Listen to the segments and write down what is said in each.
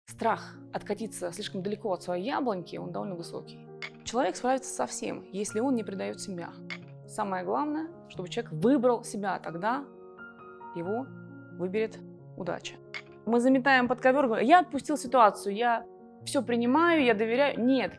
Страх откатиться слишком далеко от своей яблоньки, он довольно высокий. Человек справится со всем, если он не предает себя. Самое главное, чтобы человек выбрал себя, тогда его выберет удача. Мы заметаем под ковер, говорим: я отпустил ситуацию, я все принимаю, я доверяю. Нет.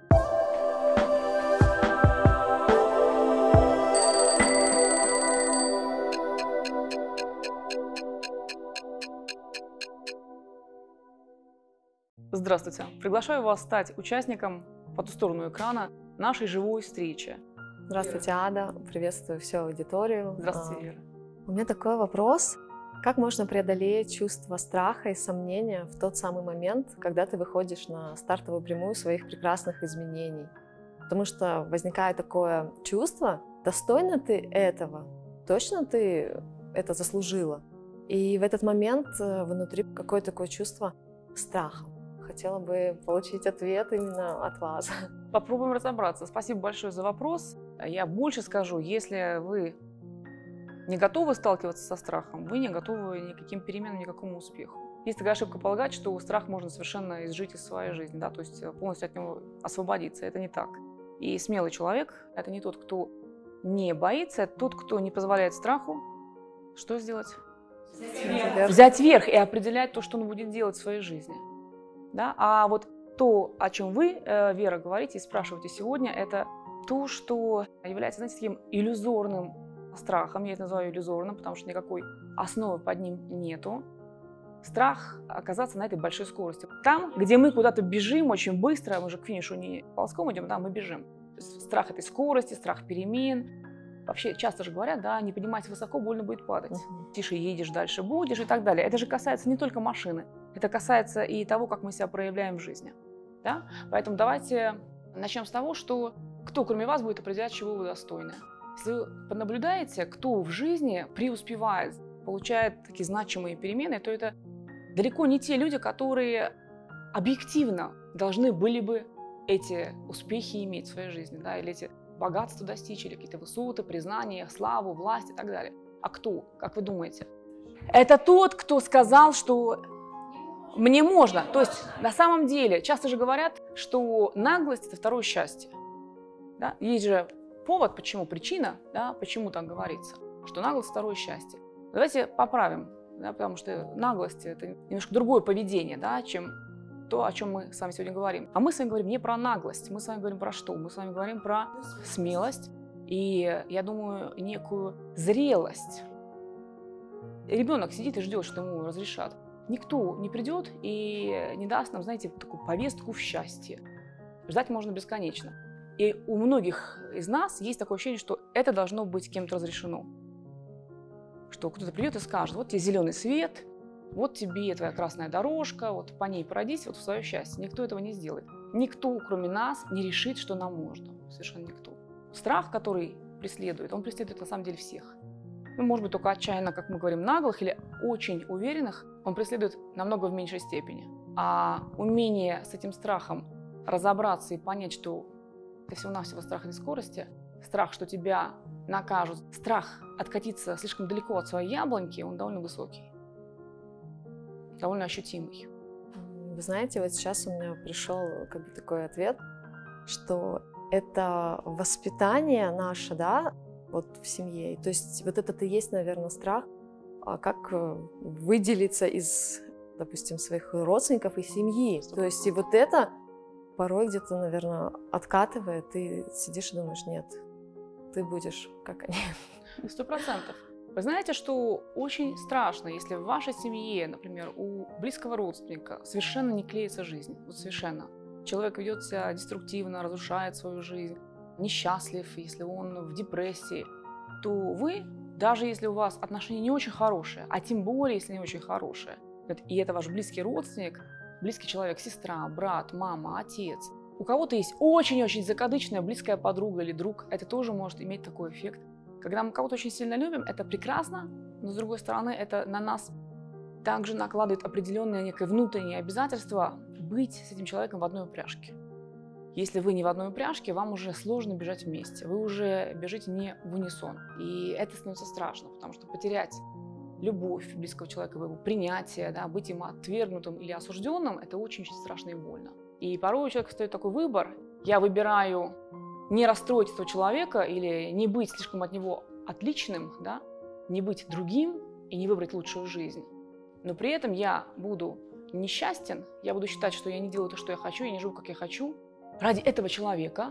Здравствуйте! Приглашаю вас стать участником по ту сторону экрана нашей живой встречи. Здравствуйте, Ада. Приветствую всю аудиторию. Здравствуйте, Вера. У меня такой вопрос. Как можно преодолеть чувство страха и сомнения в тот самый момент, когда ты выходишь на стартовую прямую своих прекрасных изменений? Потому что возникает такое чувство, достойна ты этого? Точно ты это заслужила? И в этот момент внутри какое-то такое чувство страха. Хотела бы получить ответ именно от вас. Попробуем разобраться. Спасибо большое за вопрос. Я больше скажу, если вы не готовы сталкиваться со страхом, вы не готовы ни к каким переменам, ни к какому успеху. Есть такая ошибка полагать, что страх можно совершенно изжить из своей жизни, да, то есть полностью от него освободиться. Это не так. И смелый человек – это не тот, кто не боится, это тот, кто не позволяет страху что сделать? Взять верх и определять то, что он будет делать в своей жизни. Да? А вот то, о чем вы, Вера, говорите и спрашиваете сегодня, это то, что является, знаете, таким иллюзорным страхом. Я это называю иллюзорным, потому что никакой основы под ним нету. Страх оказаться на этой большой скорости. Там, где мы куда-то бежим очень быстро, мы же к финишу не ползком идем, да, мы бежим. То есть страх этой скорости, страх перемен. Вообще часто же говорят, да, не поднимайся высоко, больно будет падать. Тише едешь, дальше будешь и так далее. Это же касается не только машины, это касается и того, как мы себя проявляем в жизни. Да? Поэтому давайте начнем с того, что кто, кроме вас, будет определять, чего вы достойны. Если вы понаблюдаете, кто в жизни преуспевает, получает такие значимые перемены, то это далеко не те люди, которые объективно должны были бы эти успехи иметь в своей жизни, да, или эти богатства достичь, или какие-то высоты, признания, славу, власть и так далее. А кто, как вы думаете? Это тот, кто сказал, что мне можно. То есть на самом деле часто же говорят, что наглость – это второе счастье. Да? Есть же повод, почему, причина, да, почему так говорится, что наглость – второе счастье. Давайте поправим, да, потому что наглость – это немножко другое поведение, да, чем то, о чем мы с вами сегодня говорим. А мы с вами говорим не про наглость, мы с вами говорим про что? Мы с вами говорим про смелость и, я думаю, некую зрелость. Ребенок сидит и ждет, что ему разрешат. Никто не придет и не даст нам, знаете, такую повестку в счастье. Ждать можно бесконечно. И у многих из нас есть такое ощущение, что это должно быть кем-то разрешено. Что кто-то придет и скажет: вот тебе зеленый свет, вот тебе твоя красная дорожка, вот по ней пройдись, вот в свое счастье. Никто этого не сделает. Никто, кроме нас, не решит, что нам можно. Совершенно никто. Страх, который преследует, он преследует на самом деле всех. Ну, может быть, только отчаянно, как мы говорим, наглых или очень уверенных, он преследует намного в меньшей степени. А умение с этим страхом разобраться и понять, что это всего-навсего страх этой скорости, страх, что тебя накажут, страх откатиться слишком далеко от своей яблоньки, он довольно высокий, довольно ощутимый. Вы знаете, вот сейчас у меня пришел как бы такой ответ, что это воспитание наше, да, вот в семье. То есть вот это и есть, наверное, страх, как выделиться из, допустим, своих родственников и семьи. То есть и вот это порой где-то, наверное, откатывает, ты сидишь и думаешь: нет, ты будешь как они. 100%. Вы знаете, что очень страшно, если в вашей семье, например, у близкого родственника совершенно не клеится жизнь. Вот совершенно. Человек ведет себя деструктивно, разрушает свою жизнь, несчастлив, если он в депрессии, то вы, даже если у вас отношения не очень хорошие, а тем более, если не очень хорошие, и это ваш близкий родственник, близкий человек, сестра, брат, мама, отец, у кого-то есть очень-очень закадычная близкая подруга или друг, это тоже может иметь такой эффект. Когда мы кого-то очень сильно любим, это прекрасно, но с другой стороны, это на нас также накладывает определенное некое внутреннее обязательство быть с этим человеком в одной упряжке. Если вы не в одной упряжке, вам уже сложно бежать вместе, вы уже бежите не в унисон. И это становится страшно, потому что потерять любовь близкого человека, его принятие, да, быть им отвергнутым или осужденным, это очень-очень страшно и больно. И порой у человека стоит такой выбор: я выбираю не расстроить этого человека или не быть слишком от него отличным, да, не быть другим и не выбрать лучшую жизнь. Но при этом я буду несчастен, я буду считать, что я не делаю то, что я хочу, я не живу, как я хочу. Ради этого человека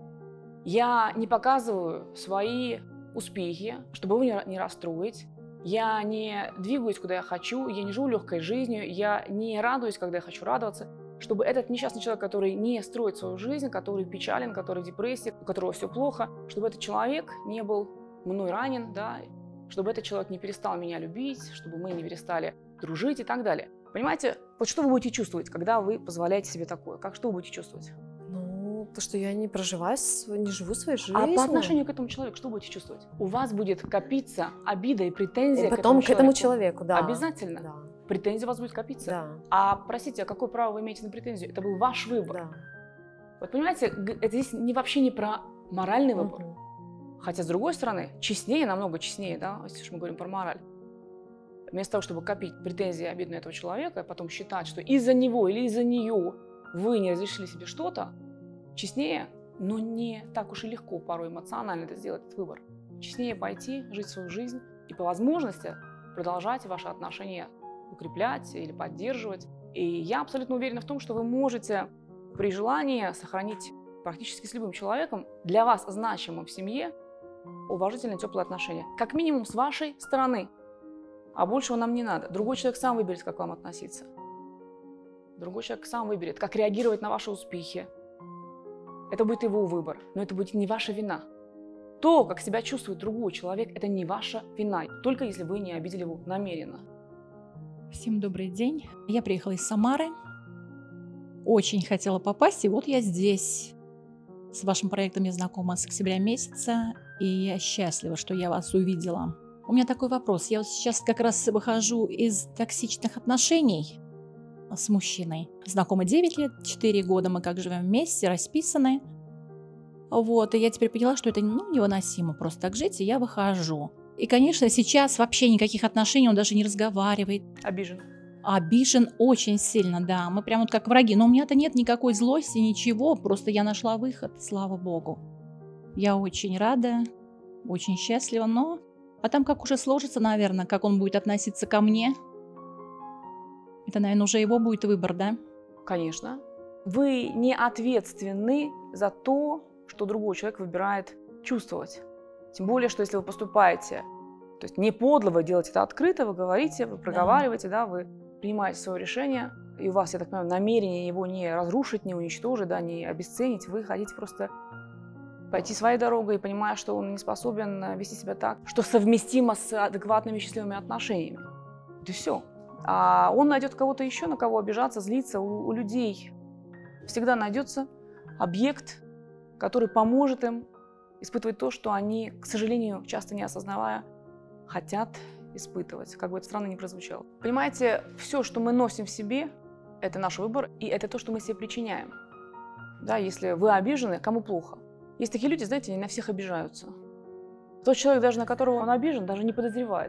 я не показываю свои успехи, чтобы его не расстроить. Я не двигаюсь, куда я хочу, я не живу легкой жизнью, я не радуюсь, когда я хочу радоваться. Чтобы этот несчастный человек, который не строит свою жизнь, который печален, который в депрессии, у которого все плохо, чтобы этот человек не был мной ранен, да, чтобы этот человек не перестал меня любить, чтобы мы не перестали дружить и так далее. Понимаете, вот что вы будете чувствовать, когда вы позволяете себе такое? Что вы будете чувствовать? Ну, то, что я не проживаю, не живу своей жизнью. А по отношению к этому человеку что будете чувствовать? У вас будет копиться обида и претензия и потом к этому человеку, да. Обязательно. Да. Претензия у вас будет копиться. Да. А, простите, а какое право вы имеете на претензию? Это был ваш выбор. Да. Вот понимаете, это здесь вообще не про моральный выбор. Хотя, с другой стороны, честнее, намного честнее, да, если уж мы говорим про мораль. Вместо того, чтобы копить претензии и обиду на этого человека, и потом считать, что из-за него или из-за нее вы не разрешили себе что-то, честнее, но не так уж и легко порой эмоционально это сделать, этот выбор. Честнее пойти, жить свою жизнь и по возможности продолжать ваши отношения укреплять или поддерживать. И я абсолютно уверена в том, что вы можете при желании сохранить практически с любым человеком для вас значимым в семье уважительные, теплые отношения. Как минимум с вашей стороны. А большего нам не надо. Другой человек сам выберет, как к вам относиться. Другой человек сам выберет, как реагировать на ваши успехи. Это будет его выбор, но это будет не ваша вина. То, как себя чувствует другой человек, это не ваша вина, только если вы не обидели его намеренно. Всем добрый день. Я приехала из Самары. Очень хотела попасть, и вот я здесь. С вашим проектом я знакома с октября месяца, и я счастлива, что я вас увидела. У меня такой вопрос. Я вот сейчас как раз выхожу из токсичных отношений с мужчиной. Знакомы 9 лет, 4 года мы как живем вместе, расписаны. Вот, и я теперь поняла, что это невыносимо просто так жить, и я выхожу. И, конечно, сейчас вообще никаких отношений, он даже не разговаривает. Обижен. Обижен очень сильно, да. Мы прям вот как враги. Но у меня-то нет никакой злости, ничего. Просто я нашла выход, слава богу. Я очень рада, очень счастлива, но... А там как уже сложится, наверное, как он будет относиться ко мне. Это, наверное, уже его будет выбор, да? Конечно. Вы не ответственны за то, что другой человек выбирает чувствовать. Тем более, что если вы поступаете, то есть не подло, вы делаете это открыто, вы говорите, вы проговариваете, да, вы принимаете свое решение, и у вас, я так понимаю, намерение его не разрушить, не уничтожить, да, не обесценить, вы хотите просто пойти своей дорогой, понимая, что он не способен вести себя так, что совместимо с адекватными счастливыми отношениями. И все. А он найдет кого-то еще, на кого обижаться, злиться. У людей всегда найдется объект, который поможет им испытывать то, что они, к сожалению, часто не осознавая, хотят испытывать, как бы это странно ни прозвучало. Понимаете, все, что мы носим в себе, это наш выбор, и это то, что мы себе причиняем. Да, если вы обижены, кому плохо? Есть такие люди, знаете, они на всех обижаются. Тот человек, даже на которого он обижен, даже не подозревает.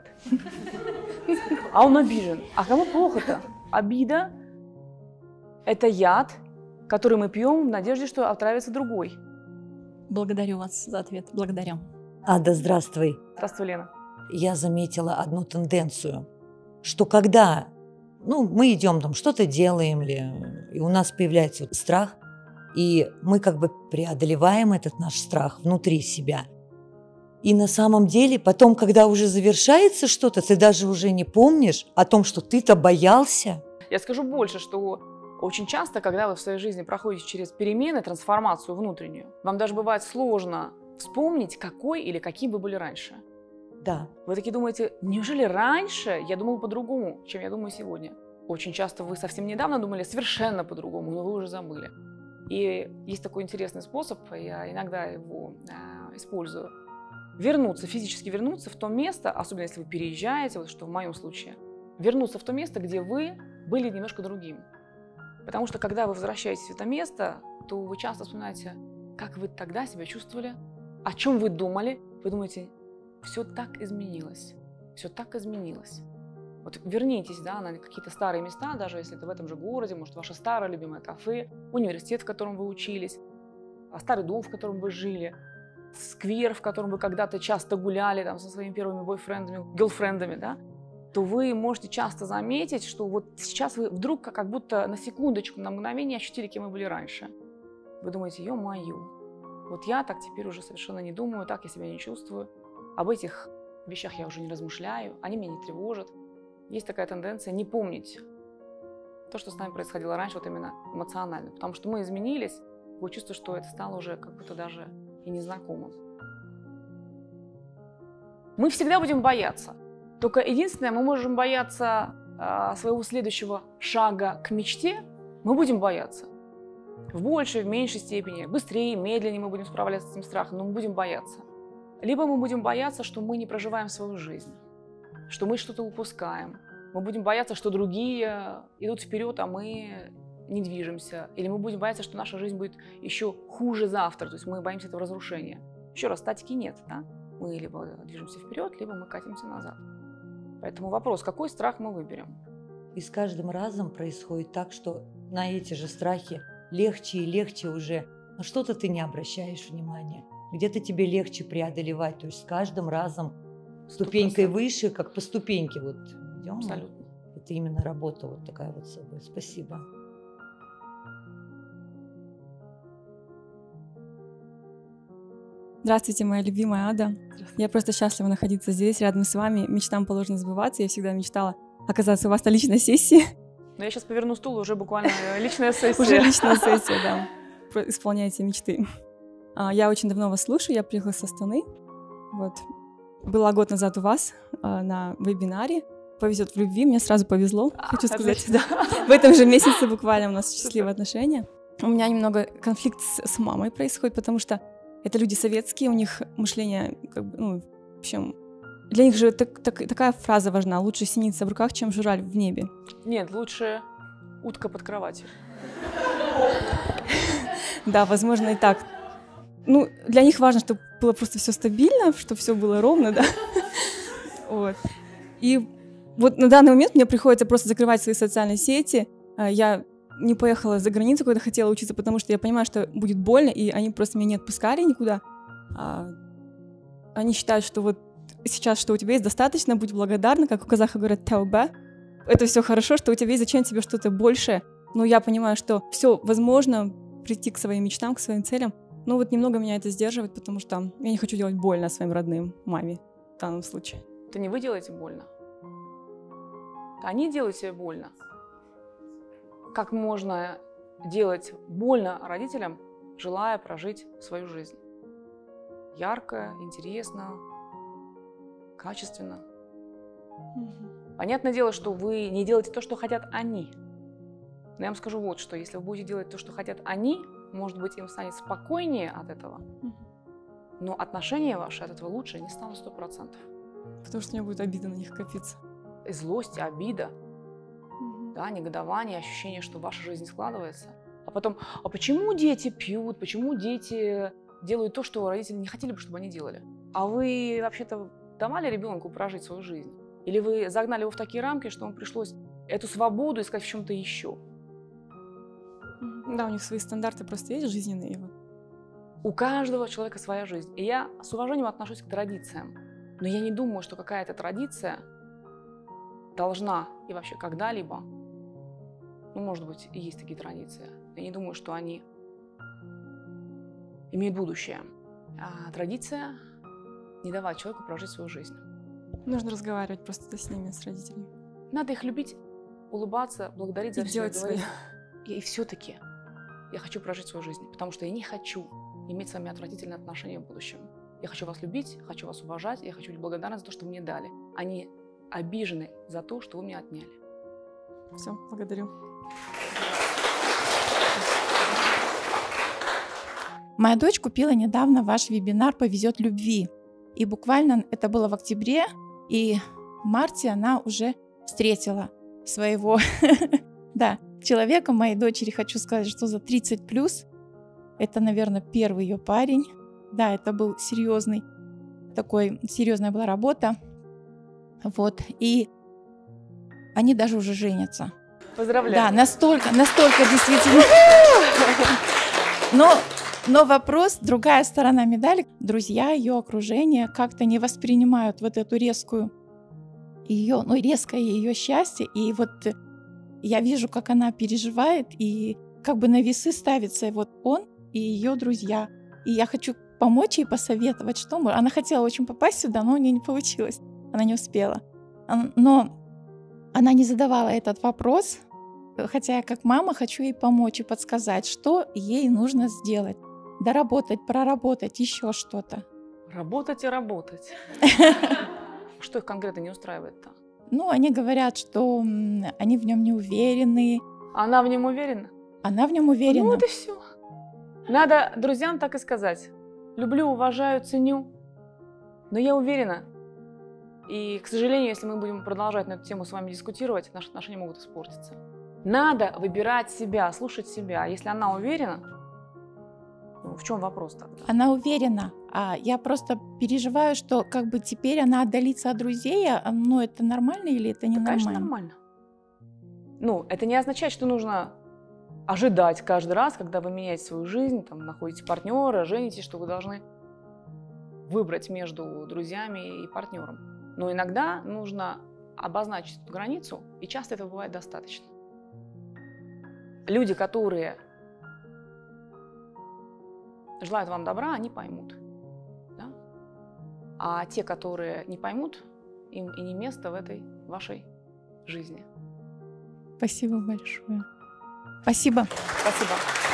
А он обижен. А кому плохо-то? Обида – это яд, который мы пьем в надежде, что отравится другой. Благодарю вас за ответ. Благодарю. Ада, здравствуй. Здравствуй, Лена. Я заметила одну тенденцию, что когда мы идем там, что-то делаем ли, и у нас появляется вот страх, и мы как бы преодолеваем этот наш страх внутри себя. И на самом деле потом, когда уже завершается что-то, ты даже уже не помнишь о том, что ты-то боялся. Я скажу больше, что очень часто, когда вы в своей жизни проходите через перемены, трансформацию внутреннюю, вам даже бывает сложно вспомнить, какой или каким вы были раньше. Да. Вы такие думаете, неужели раньше я думала по-другому, чем я думаю сегодня? Очень часто вы совсем недавно думали совершенно по-другому, но вы уже забыли. И есть такой интересный способ, я иногда его использую. Вернуться, физически вернуться в то место, особенно если вы переезжаете, вот что в моем случае, вернуться в то место, где вы были немножко другим. Потому что когда вы возвращаетесь в это место, то вы часто вспоминаете, как вы тогда себя чувствовали, о чем вы думали. Вы думаете, все так изменилось. Все так изменилось. Вот вернитесь, да, на какие-то старые места, даже если это в этом же городе, может, ваше старое любимое кафе, университет, в котором вы учились, старый дом, в котором вы жили, сквер, в котором вы когда-то часто гуляли там, со своими первыми бойфрендами, герлфрендами, да, то вы можете часто заметить, что вот сейчас вы вдруг как будто на секундочку, на мгновение ощутили, кем вы были раньше. Вы думаете, ё-моё, вот я так теперь уже совершенно не думаю, так я себя не чувствую, об этих вещах я уже не размышляю, они меня не тревожат. Есть такая тенденция не помнить то, что с нами происходило раньше, вот именно эмоционально, потому что мы изменились, вы чувствуете, что это стало уже как будто даже и незнакомым. Мы всегда будем бояться. Только единственное, мы можем бояться своего следующего шага к мечте, мы будем бояться. В большей, в меньшей степени, быстрее, медленнее мы будем справляться с этим страхом, но мы будем бояться. Либо мы будем бояться, что мы не проживаем свою жизнь, что мы что-то упускаем. Мы будем бояться, что другие идут вперед, а мы не движемся. Или мы будем бояться, что наша жизнь будет еще хуже завтра. То есть мы боимся этого разрушения. Еще раз, статики нет, да? Мы либо движемся вперед, либо мы катимся назад. Поэтому вопрос, какой страх мы выберем? И с каждым разом происходит так, что на эти же страхи легче и легче уже. На что-то ты не обращаешь внимания. Где-то тебе легче преодолевать. То есть с каждым разом ступенькой 100%. выше, как по ступеньке вот идем. Абсолютно. Это именно работа вот такая вот с собой. Спасибо. Здравствуйте, моя любимая Ада. Я просто счастлива находиться здесь, рядом с вами. Мечтам положено сбываться. Я всегда мечтала оказаться у вас на личной сессии. Но я сейчас поверну стул, уже буквально личная сессия. Уже личная сессия, да. Исполняйте мечты. Я очень давно вас слушаю. Я приехала с Астаны. Вот. Была год назад у вас на вебинаре. Повезет в любви. Мне сразу повезло, хочу сказать. Да. В этом же месяце буквально у нас счастливые отношения. У меня немного конфликт с мамой происходит, потому что это люди советские, у них мышление, как бы, ну, в общем, для них же такая фраза важна: лучше синица в руках, чем журавль в небе. Нет, лучше утка под кроватью. Да, возможно, и так. Ну, для них важно, чтобы было просто все стабильно, чтобы все было ровно, да. Вот. И вот на данный момент мне приходится просто закрывать свои социальные сети. Я не поехала за границу, когда хотела учиться, потому что я понимаю, что будет больно, и они просто меня не отпускали никуда. Они считают, что вот сейчас, что у тебя есть, достаточно, будь благодарна, как у казахов говорят, таубе. Это все хорошо, что у тебя есть, зачем тебе что-то большее. Но я понимаю, что все возможно, прийти к своим мечтам, к своим целям. Но вот немного меня это сдерживает, потому что я не хочу делать больно своим родным, маме в данном случае. Это не вы делаете больно. Они делают себе больно. Как можно делать больно родителям, желая прожить свою жизнь? Ярко, интересно, качественно. Понятное дело, что вы не делаете то, что хотят они. Но я вам скажу вот что. Если вы будете делать то, что хотят они, может быть, им станет спокойнее от этого, но отношения ваши от этого лучше не станут 100%. Потому что у меня будет обида на них копиться. И злость, обида, да, негодование, ощущение, что ваша жизнь не складывается. А потом, а почему дети пьют, почему дети делают то, что родители не хотели бы, чтобы они делали? А вы вообще-то давали ребенку прожить свою жизнь? Или вы загнали его в такие рамки, что ему пришлось эту свободу искать в чем-то еще? Да, у них свои стандарты просто есть жизненные. У каждого человека своя жизнь. И я с уважением отношусь к традициям. Но я не думаю, что какая-то традиция должна и вообще когда-либо, ну, может быть, и есть такие традиции, я не думаю, что они имеют будущее. А традиция не давать человеку прожить свою жизнь. Нужно разговаривать просто с ними, с родителями. Надо их любить, улыбаться, благодарить за И все. делать свое. И все-таки я хочу прожить свою жизнь, потому что я не хочу иметь с вами отвратительные отношения в будущем. Я хочу вас любить, хочу вас уважать, я хочу быть благодарна за то, что вы мне дали. Они обижены за то, что вы мне отняли. Все, благодарю. Моя дочь купила недавно ваш вебинар «Повезет любви». И буквально это было в октябре, и в марте она уже встретила своего человека, моей дочери. Хочу сказать, что за 30+. Это, наверное, первый ее парень. Да, это был серьезная была работа. Вот. И они даже уже женятся. Поздравляю. Да, настолько действительно. Но вопрос, другая сторона медали. Друзья, ее окружение как-то не воспринимают вот эту резкое ее счастье. И вот я вижу, как она переживает, и как бы на весы ставится вот он и ее друзья. И я хочу помочь ей, посоветовать, что мы. Она хотела очень попасть сюда, но у нее не получилось. Она не успела. Но она не задавала этот вопрос, хотя я как мама хочу ей помочь и подсказать, что ей нужно сделать. Доработать, проработать, еще что-то. Работать и работать. Что их конкретно не устраивает-то? Ну, они говорят, что они в нем не уверены. Она в нем уверена? Она в нем уверена. Ну, вот и все. Надо друзьям так и сказать. Люблю, уважаю, ценю, но я уверена. И, к сожалению, если мы будем продолжать на эту тему с вами дискутировать, наши отношения могут испортиться. Надо выбирать себя, слушать себя. Если она уверена, в чем вопрос тогда? Она уверена, а я просто переживаю, что как бы теперь она отдалится от друзей, но это нормально или это не нормально? Конечно, нормально. Ну, это не означает, что нужно ожидать каждый раз, когда вы меняете свою жизнь, там, находите партнера, женитесь, что вы должны выбрать между друзьями и партнером. Но иногда нужно обозначить эту границу, и часто этого бывает достаточно. Люди, которые желают вам добра, они поймут. Да? А те, которые не поймут, им и не место в этой вашей жизни. Спасибо большое. Спасибо. Спасибо.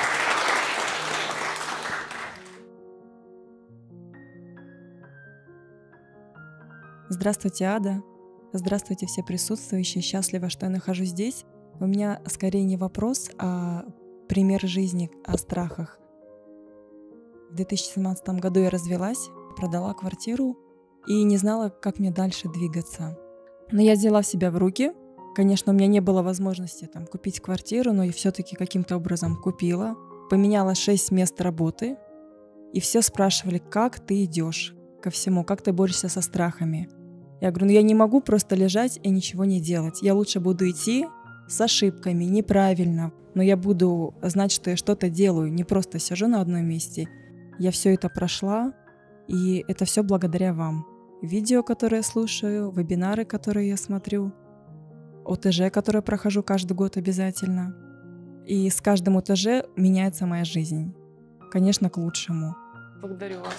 Здравствуйте, Ада. Здравствуйте, все присутствующие. Счастлива, что я нахожусь здесь. У меня скорее не вопрос, а пример жизни о страхах. В 2017 году я развелась, продала квартиру и не знала, как мне дальше двигаться. Но я взяла себя в руки. Конечно, у меня не было возможности купить квартиру, но я все-таки каким-то образом купила. Поменяла 6 мест работы. И все спрашивали, как ты идешь ко всему, как ты борешься со страхами. Я говорю, я не могу просто лежать и ничего не делать. Я лучше буду идти с ошибками, неправильно. Но я буду знать, что я что-то делаю, не просто сижу на одном месте. Я все это прошла, и это все благодаря вам. Видео, которые я слушаю, вебинары, которые я смотрю, ОТЖ, которые прохожу каждый год обязательно. И с каждым ОТЖ меняется моя жизнь. Конечно, к лучшему. Благодарю вас.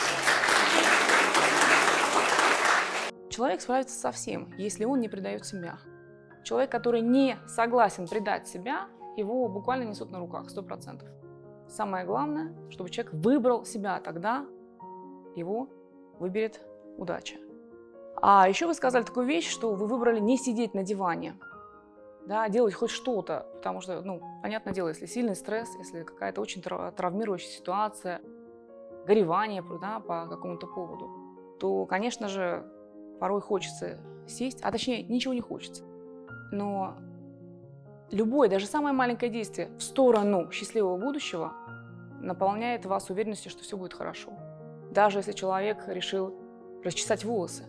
Человек справится со всем, если он не предает себя. Человек, который не согласен предать себя, его буквально несут на руках, 100%. Самое главное, чтобы человек выбрал себя, тогда его выберет удача. А еще вы сказали такую вещь, что вы выбрали не сидеть на диване, да, делать хоть что-то, потому что, понятное дело, если сильный стресс, если какая-то очень травмирующая ситуация, горевание, да, по какому-то поводу, то, конечно же, порой хочется сесть, а точнее, ничего не хочется. Но любое, даже самое маленькое действие в сторону счастливого будущего наполняет вас уверенностью, что все будет хорошо. Даже если человек решил расчесать волосы,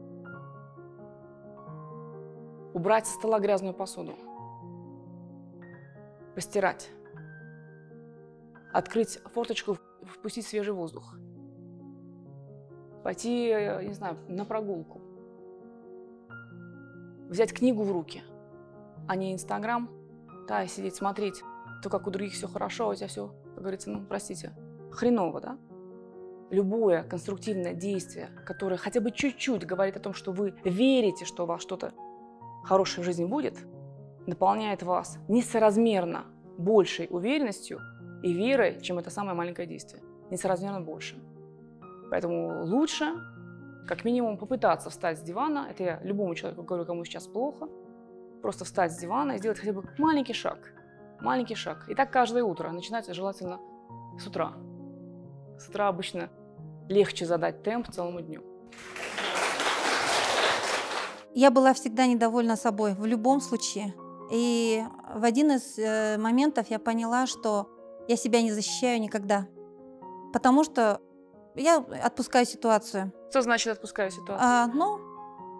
убрать со стола грязную посуду, постирать, открыть форточку, впустить свежий воздух, пойти, не знаю, на прогулку, взять книгу в руки, а не Инстаграм, да, и сидеть, смотреть, то, как у других все хорошо, а у тебя все, как говорится, простите, хреново, да? Любое конструктивное действие, которое хотя бы чуть-чуть говорит о том, что вы верите, что у вас что-то хорошее в жизни будет, наполняет вас несоразмерно большей уверенностью и верой, чем это самое маленькое действие. Несоразмерно больше. Поэтому лучше, как минимум, попытаться встать с дивана. Это я любому человеку говорю, кому сейчас плохо. Просто встать с дивана и сделать хотя бы маленький шаг. Маленький шаг. И так каждое утро. Начинать желательно с утра. С утра обычно легче задать темп целому дню. Я была всегда недовольна собой, в любом случае. И в один из моментов я поняла, что я себя не защищаю никогда. Потому что я отпускаю ситуацию. Что значит отпускаю ситуацию?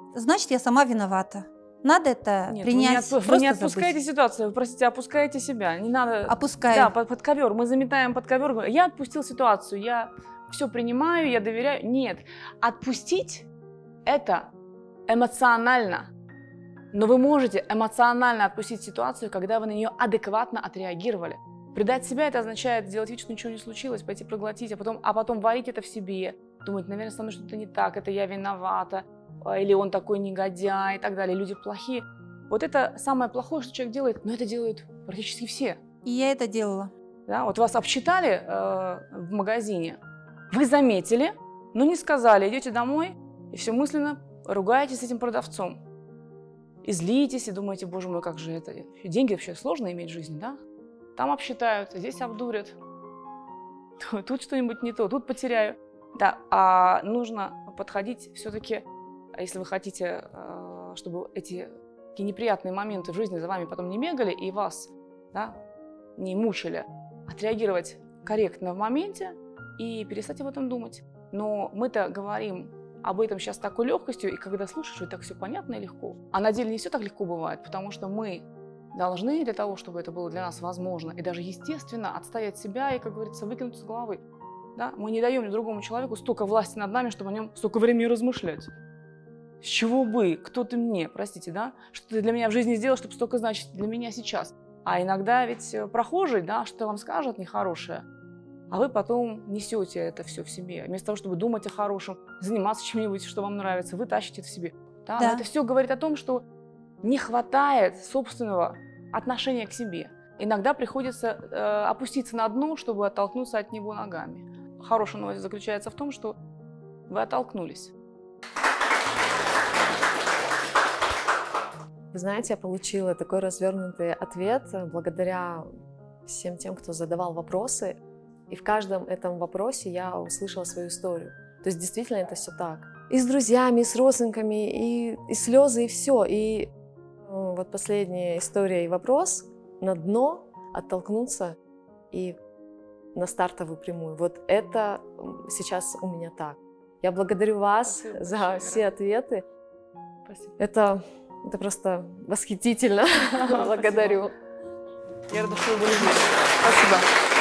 значит, я сама виновата. Надо это Нет, принять, вы не просто отпускаете забыть. ситуацию, вы, простите, опускаете себя. Не надо... Опускаю. Да, под ковер. Мы заметаем под ковер. Говорим, я отпустил ситуацию, я все принимаю, я доверяю. Нет. Отпустить – это эмоционально. Но вы можете эмоционально отпустить ситуацию, когда вы на нее адекватно отреагировали. Предать себя – это означает сделать вид, что ничего не случилось, пойти проглотить, а потом варить это в себе. Думать, наверное, со мной что-то не так, это я виновата, или он такой негодяй и так далее, люди плохие. Вот это самое плохое, что человек делает, но это делают практически все. И я это делала. Да? Вот вас обсчитали в магазине, вы заметили, но не сказали, идете домой и все мысленно ругаетесь с этим продавцом. И злитесь, и думаете, боже мой, как же это? Деньги вообще сложно иметь в жизни, да? Там обсчитают, здесь обдурят, тут что-нибудь не то, тут потеряю. Да, а нужно подходить все-таки, если вы хотите, чтобы эти такие неприятные моменты в жизни за вами потом не бегали и вас, да, не мучили, отреагировать корректно в моменте и перестать об этом думать. Но мы-то говорим об этом сейчас с такой легкостью, и когда слушаешь, так все понятно и легко. А на деле не все так легко бывает, потому что мы должны для того, чтобы это было для нас возможно, и даже естественно отстоять себя и, как говорится, выкинуть из головы. Да? Мы не даем другому человеку столько власти над нами, чтобы о нем столько времени размышлять. С чего бы? Кто ты мне? Простите, да? Что ты для меня в жизни сделал, чтобы столько значить для меня сейчас? А иногда ведь прохожий, да, что вам скажет нехорошее, а вы потом несете это все в себе. Вместо того, чтобы думать о хорошем, заниматься чем-нибудь, что вам нравится, вы тащите это в себе. Да? Да. Но это все говорит о том, что не хватает собственного отношения к себе. Иногда приходится опуститься на дно, чтобы оттолкнуться от него ногами. Хорошая новость заключается в том, что вы оттолкнулись. Вы знаете, я получила такой развернутый ответ благодаря всем тем, кто задавал вопросы. И в каждом этом вопросе я услышала свою историю. То есть действительно это все так. И с друзьями, и с родственниками, и слезы, и все. И вот последняя история и вопрос на дно оттолкнуться и на стартовую прямую. Вот это сейчас у меня так. Я благодарю вас Спасибо за большое, все ответы. Спасибо. Это просто восхитительно. Благодарю. Я рада, что вы были здесь. Спасибо.